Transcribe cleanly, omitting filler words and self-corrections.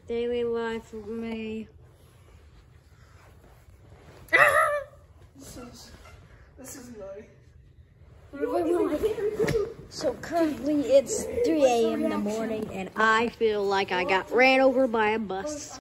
Daily life for me. This is annoying. So currently it's 3 a.m. in the morning and I feel like I got ran over by a bus.